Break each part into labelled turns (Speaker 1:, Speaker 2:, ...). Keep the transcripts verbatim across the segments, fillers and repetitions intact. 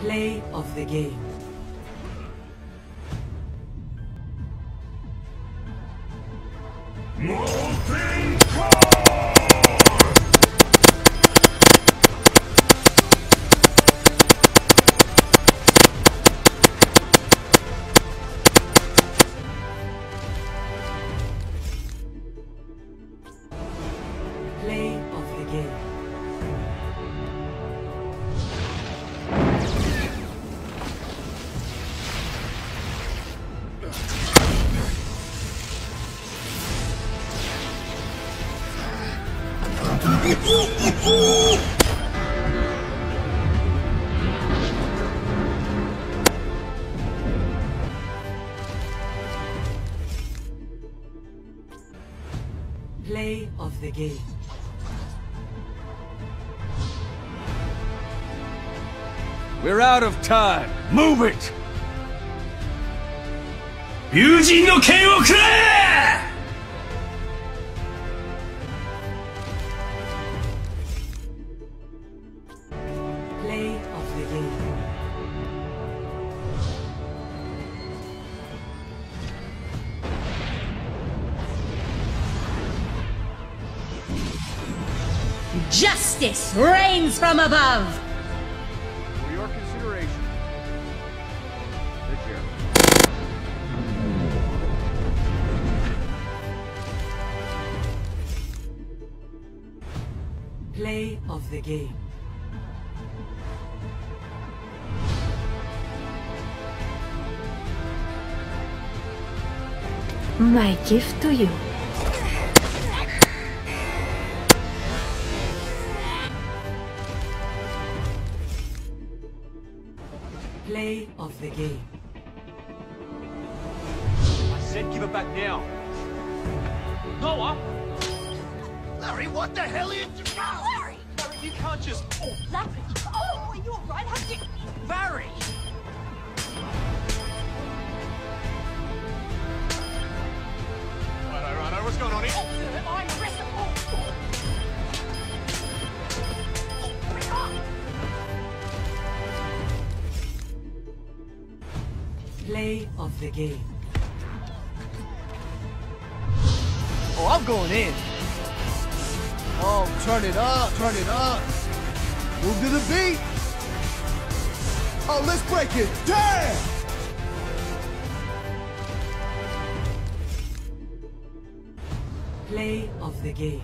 Speaker 1: Play of the game.
Speaker 2: Molten
Speaker 1: Play of the game. Play of the game.
Speaker 3: We're out of time. Move it!
Speaker 2: 友人の剣をくれ!
Speaker 1: Play of the game.
Speaker 4: Justice reigns from above!
Speaker 3: For your consideration. The chair.
Speaker 1: Play of the game.
Speaker 5: My gift to you.
Speaker 1: Play of the game.
Speaker 3: I said give it back now. Noah!
Speaker 2: Larry, what the hell are you doing?
Speaker 3: Larry! Larry, you can't just... Oh,
Speaker 4: Larry! Oh, are you alright? How did you...
Speaker 3: Larry! Righto, righto, what's going on here?
Speaker 4: I'm wrestle... Oh, oh.
Speaker 1: Play of the game.
Speaker 6: Oh, I'm going in. Oh, turn it up, turn it up. Move to the beat. Oh, let's break it. Damn!
Speaker 1: Play of the game.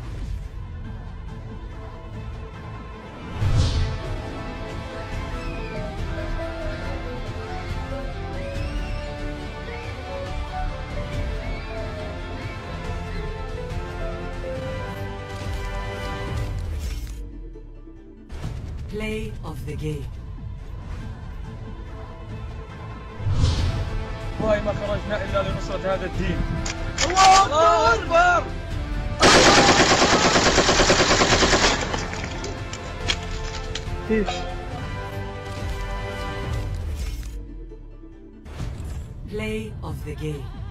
Speaker 1: Play of the game.
Speaker 7: والله ما خرجنا إلا لنصرة هذا الدين.
Speaker 6: الله أكبر!
Speaker 1: Play of the game.